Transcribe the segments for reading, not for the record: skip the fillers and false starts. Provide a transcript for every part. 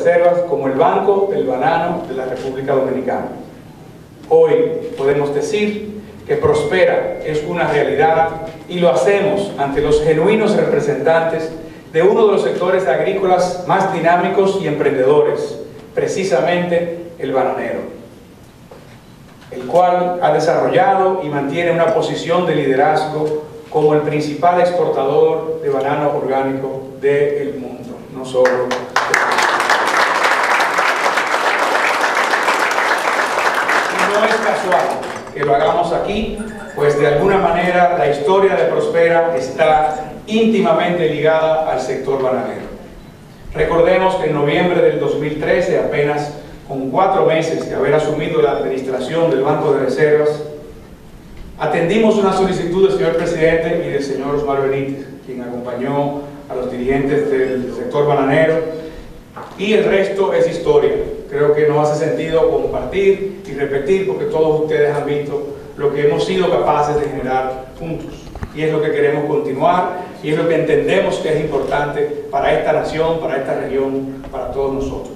Reservas como el Banco del Banano de la República Dominicana. Hoy podemos decir que Prospera es una realidad y lo hacemos ante los genuinos representantes de uno de los sectores agrícolas más dinámicos y emprendedores, precisamente el bananero, el cual ha desarrollado y mantiene una posición de liderazgo como el principal exportador de banano orgánico del mundo, no solo del mundo. No es casual que lo hagamos aquí, pues de alguna manera la historia de Prospera está íntimamente ligada al sector bananero. Recordemos que en noviembre del 2013, apenas con 4 meses de haber asumido la administración del Banco de Reservas, atendimos una solicitud del señor presidente y del señor Osmar Benítez, quien acompañó a los dirigentes del sector bananero, y el resto es historia. Creo que no hace sentido compartir y repetir, porque todos ustedes han visto lo que hemos sido capaces de generar juntos, y es lo que queremos continuar, y es lo que entendemos que es importante para esta nación, para esta región, para todos nosotros.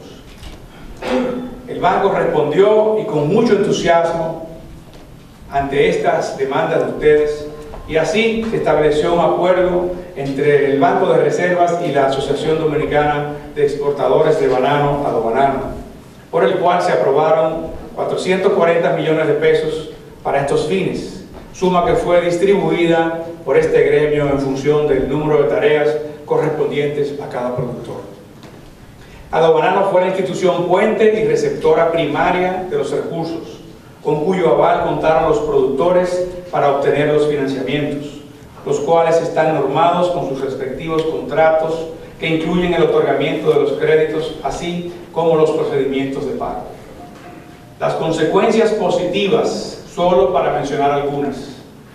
El banco respondió, y con mucho entusiasmo, ante estas demandas de ustedes, y así se estableció un acuerdo entre el Banco de Reservas y la Asociación Dominicana de Exportadores de Banano, Adobanano, por el cual se aprobaron 440 millones de pesos para estos fines, suma que fue distribuida por este gremio en función del número de tareas correspondientes a cada productor. Adobanano fue la institución puente y receptora primaria de los recursos, con cuyo aval contaron los productores para obtener los financiamientos, los cuales están normados con sus respectivos contratos que incluyen el otorgamiento de los créditos, así como los procedimientos de pago. Las consecuencias positivas, solo para mencionar algunas: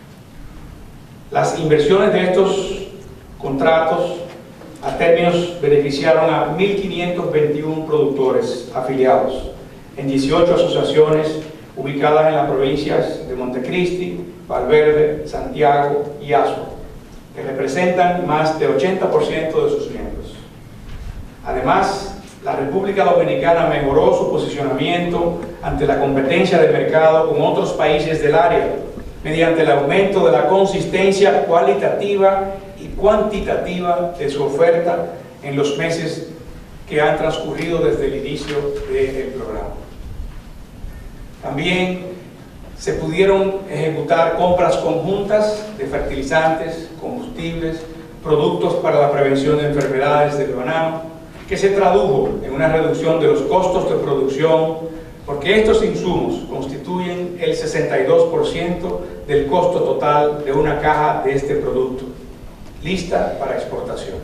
las inversiones de estos contratos a términos beneficiaron a 1.521 productores afiliados en 18 asociaciones ubicadas en las provincias de Montecristi, Valverde, Santiago y Azua, que representan más del 80% de sus miembros. Además, la República Dominicana mejoró su posicionamiento ante la competencia de mercado con otros países del área, mediante el aumento de la consistencia cualitativa y cuantitativa de su oferta en los meses que han transcurrido desde el inicio del programa. También se pudieron ejecutar compras conjuntas de fertilizantes, combustibles, productos para la prevención de enfermedades del banano, que se tradujo en una reducción de los costos de producción, porque estos insumos constituyen el 62% del costo total de una caja de este producto, lista para exportación.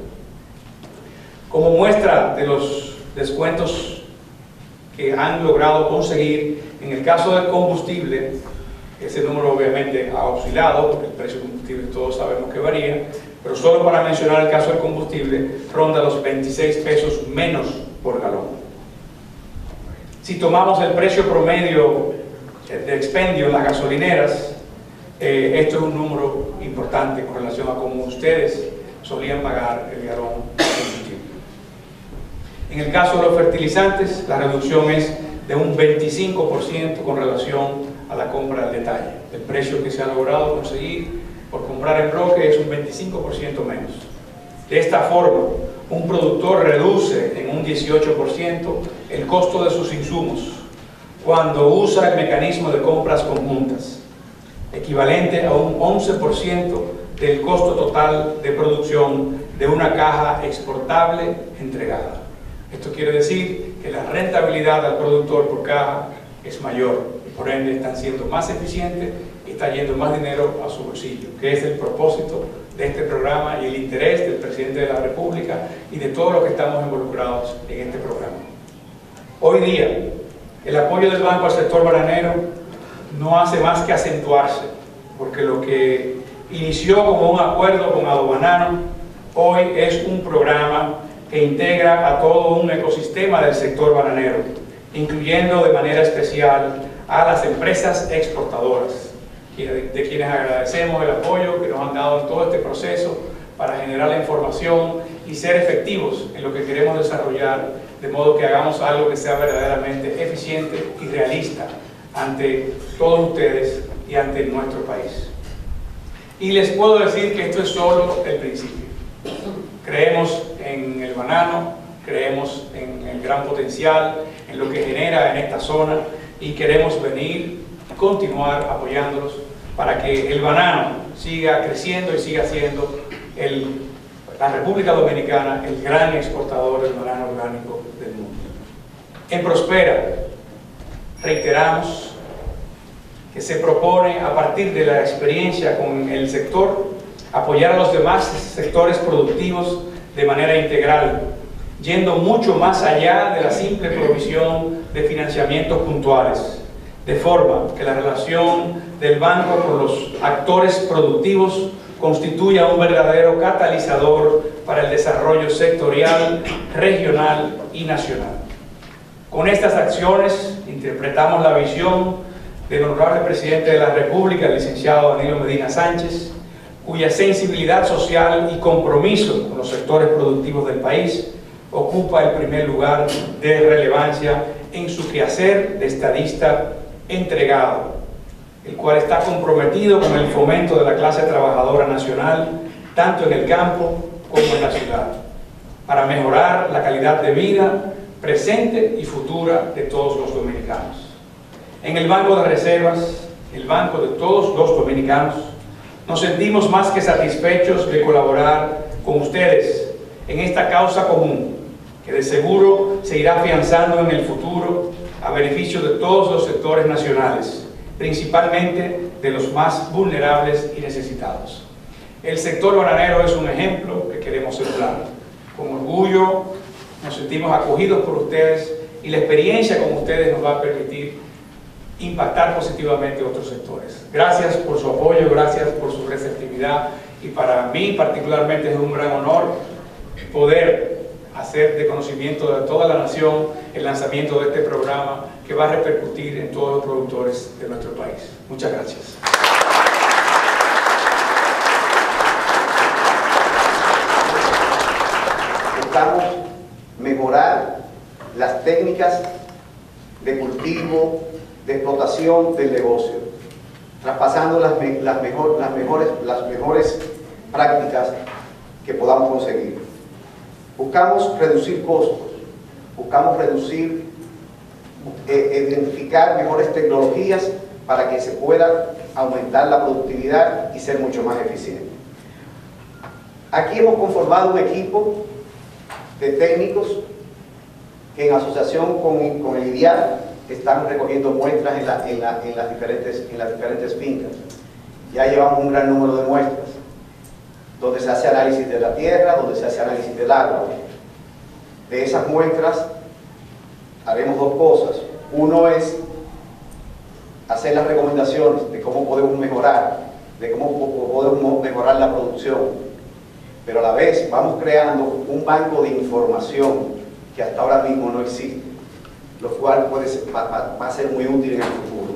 Como muestra de los descuentos que han logrado conseguir, en el caso del combustible, ese número obviamente ha oscilado, porque el precio del combustible todos sabemos que varía, pero solo para mencionar el caso del combustible, ronda los 26 pesos menos por galón. Si tomamos el precio promedio de expendio en las gasolineras, esto es un número importante con relación a cómo ustedes solían pagar el galón de combustible. En el caso de los fertilizantes, la reducción es de un 25% con relación a la compra al detalle. El precio que se ha logrado conseguir por comprar en bloque es un 25% menos. De esta forma, un productor reduce en un 18% el costo de sus insumos cuando usa el mecanismo de compras conjuntas, equivalente a un 11% del costo total de producción de una caja exportable entregada. Esto quiere decir que la rentabilidad al productor por caja es mayor y por ende están siendo más eficientes y está yendo más dinero a su bolsillo, que es el propósito de este programa y el interés del presidente de la República y de todos los que estamos involucrados en este programa. Hoy día, el apoyo del banco al sector bananero no hace más que acentuarse, porque lo que inició como un acuerdo con Adobanano hoy es un programa que integra a todo un ecosistema del sector bananero, incluyendo de manera especial a las empresas exportadoras, de quienes agradecemos el apoyo que nos han dado en todo este proceso para generar la información y ser efectivos en lo que queremos desarrollar de modo que hagamos algo que sea verdaderamente eficiente y realista ante todos ustedes y ante nuestro país. Y les puedo decir que esto es solo el principio. Creemos en el banano, creemos en el gran potencial, en lo que genera en esta zona, y queremos venir y continuar apoyándolos para que el banano siga creciendo y siga siendo la República Dominicana el gran exportador del banano orgánico del mundo. En Prospera reiteramos que se propone, a partir de la experiencia con el sector, apoyar a los demás sectores productivos de manera integral, yendo mucho más allá de la simple provisión de financiamientos puntuales, de forma que la relación del banco con los actores productivos constituya un verdadero catalizador para el desarrollo sectorial, regional y nacional. Con estas acciones interpretamos la visión del honorable presidente de la República, el licenciado Danilo Medina Sánchez, cuya sensibilidad social y compromiso con los sectores productivos del país ocupa el primer lugar de relevancia en su quehacer de estadista entregado, el cual está comprometido con el fomento de la clase trabajadora nacional, tanto en el campo como en la ciudad, para mejorar la calidad de vida presente y futura de todos los dominicanos. En el Banco de Reservas, el banco de todos los dominicanos, nos sentimos más que satisfechos de colaborar con ustedes en esta causa común, que de seguro se irá afianzando en el futuro a beneficio de todos los sectores nacionales, principalmente de los más vulnerables y necesitados. El sector bananero es un ejemplo que queremos celebrar. Con orgullo nos sentimos acogidos por ustedes y la experiencia con ustedes nos va a permitir impactar positivamente otros sectores. Gracias por su apoyo, gracias por su receptividad, y para mí particularmente es un gran honor poder hacer de conocimiento de toda la nación el lanzamiento de este programa que va a repercutir en todos los productores de nuestro país. Muchas gracias. Buscamos mejorar las técnicas de cultivo, de explotación del negocio, traspasando las mejores prácticas que podamos conseguir. Buscamos reducir costos, buscamos identificar mejores tecnologías para que se pueda aumentar la productividad y ser mucho más eficiente. Aquí hemos conformado un equipo de técnicos que en asociación con el IDIAD están recogiendo muestras en las diferentes fincas. Ya llevamos un gran número de muestras, donde se hace análisis de la tierra, donde se hace análisis del agua. De esas muestras haremos dos cosas. Uno es hacer las recomendaciones de cómo podemos mejorar, de cómo podemos mejorar la producción, pero a la vez vamos creando un banco de información que hasta ahora mismo no existe, lo cual va a ser muy útil en el futuro.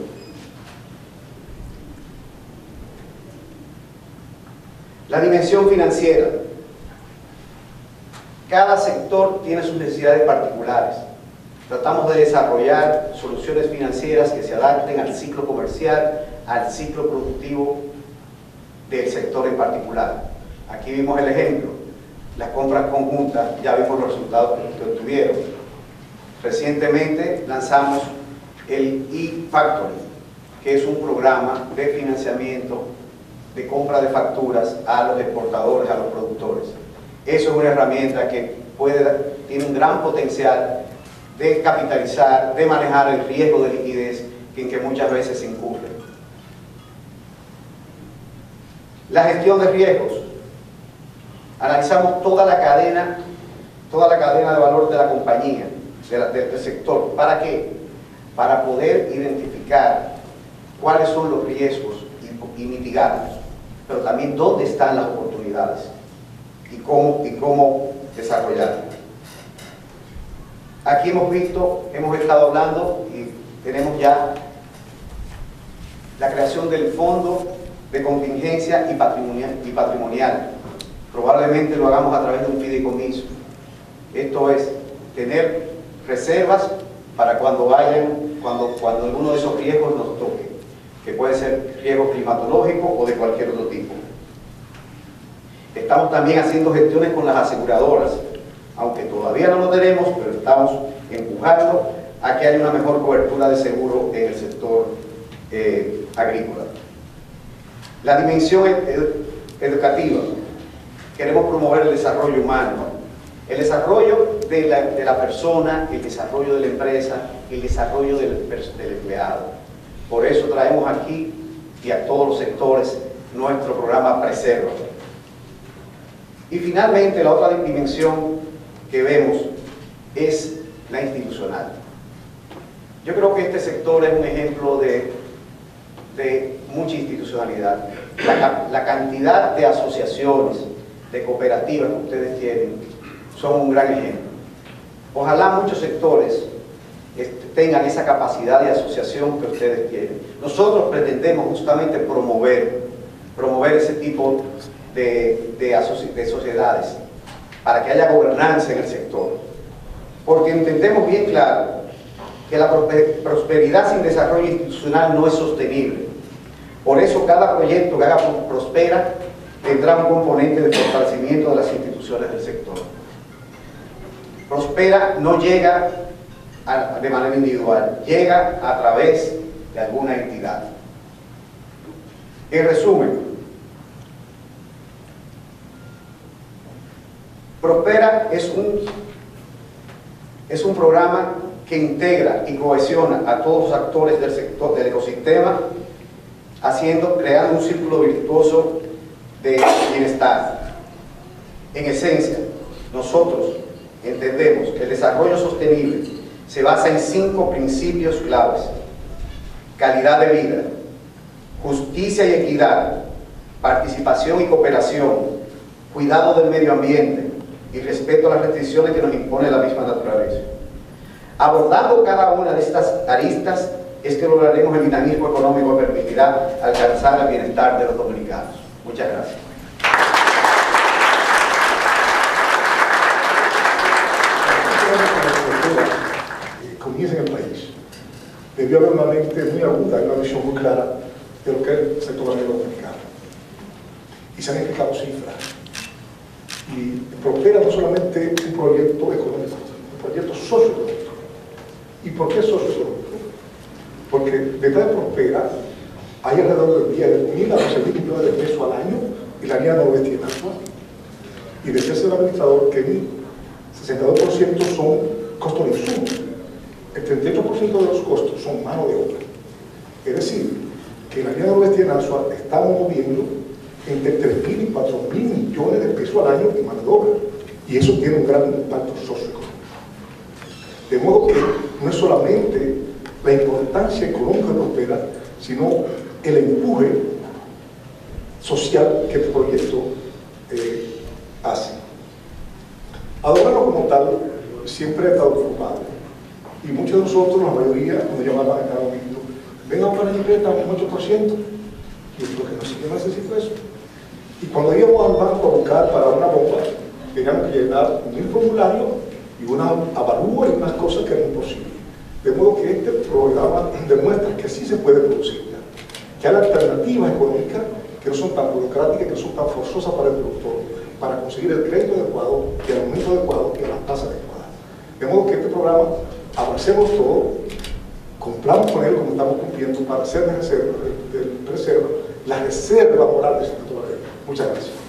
La dimensión financiera. Cada sector tiene sus necesidades particulares. Tratamos de desarrollar soluciones financieras que se adapten al ciclo comercial, al ciclo productivo del sector en particular. Aquí vimos el ejemplo, las compras conjuntas, ya vimos los resultados que obtuvieron. Recientemente lanzamos el e-Factory, que es un programa de financiamiento de compra de facturas a los exportadores, a los productores. Eso es una herramienta que tiene un gran potencial de capitalizar, de manejar el riesgo de liquidez en que muchas veces se incurre. La gestión de riesgos. Analizamos toda la cadena de valor de la compañía, del sector. ¿Para qué? Para poder identificar cuáles son los riesgos y mitigarlos, pero también dónde están las oportunidades y cómo desarrollarlas. Aquí hemos estado hablando y tenemos ya la creación del fondo de contingencia y patrimonial. Probablemente lo hagamos a través de un fideicomiso. Esto es, tener reservas para cuando alguno de esos riesgos nos toque, que puede ser riesgo climatológico o de cualquier otro tipo. Estamos también haciendo gestiones con las aseguradoras, aunque todavía no lo tenemos, pero estamos empujando a que haya una mejor cobertura de seguro en el sector agrícola. La dimensión educativa. Queremos promover el desarrollo humano, el desarrollo de la persona, el desarrollo de la empresa, el desarrollo del empleado. Por eso traemos aquí y a todos los sectores nuestro programa Preserva. Y finalmente la otra dimensión que vemos es la institucional. Yo creo que este sector es un ejemplo de mucha institucionalidad. La cantidad de asociaciones, de cooperativas que ustedes tienen, son un gran ejemplo. Ojalá muchos sectores tengan esa capacidad de asociación que ustedes tienen. Nosotros pretendemos justamente promover ese tipo de sociedades para que haya gobernanza en el sector. Porque entendemos bien claro que la prosperidad sin desarrollo institucional no es sostenible. Por eso cada proyecto que haga Prospera tendrá un componente de fortalecimiento de las instituciones del sector. Prospera no llega de manera individual, llega a través de alguna entidad. En resumen, Prospera es un programa que integra y cohesiona a todos los actores del sector, del ecosistema, creando un círculo virtuoso de bienestar. En esencia, nosotros entendemos que el desarrollo sostenible se basa en 5 principios claves: calidad de vida, justicia y equidad, participación y cooperación, cuidado del medio ambiente y respeto a las restricciones que nos impone la misma naturaleza. Abordando cada una de estas aristas es que lograremos el dinamismo económico que permitirá alcanzar el bienestar de los dominicanos. Muchas gracias. Comienza en el país. Debió haber una mente muy aguda y una visión muy clara de lo que es el sector ganadero dominicano. Y se han explicado cifras. Y Prospera no solamente un proyecto económico, es un proyecto socioeconómico. ¿Y por qué socioeconómico? Porque detrás de Prospera hay alrededor de 10.000 a 12.000 millones de pesos al año y la línea noroeste actual. Y decía el señor administrador que el 62% son costos de insumos. El 38% de los costos son mano de obra. Es decir, que en la línea noroeste nacional estamos moviendo entre 3.000 y 4.000 millones de pesos al año en mano de obra. Y eso tiene un gran impacto socioeconómico. De modo que no es solamente la importancia económica de Prospera, sino el empuje social que el proyecto hace. Adorarlo como tal siempre ha estado preocupado. Y muchos de nosotros, la mayoría, cuando llamaban a cada momento, vengan para allí, préstame un 8%. Y yo creo que no sé qué necesito eso. Y cuando íbamos al banco a buscar para una bomba, teníamos que llenar 1.000 formularios y una avalúa y unas cosas que eran imposibles. De modo que este programa demuestra que sí se puede producir, que hay alternativas económicas que no son tan burocráticas, que no son tan forzosas para el productor, para conseguir el crédito adecuado y el aumento adecuado y a las tasas adecuadas. De modo que este programa, abracemos todo, cumplamos con él como estamos cumpliendo para hacer de Preserva la reserva moral del sector agrario. Muchas gracias.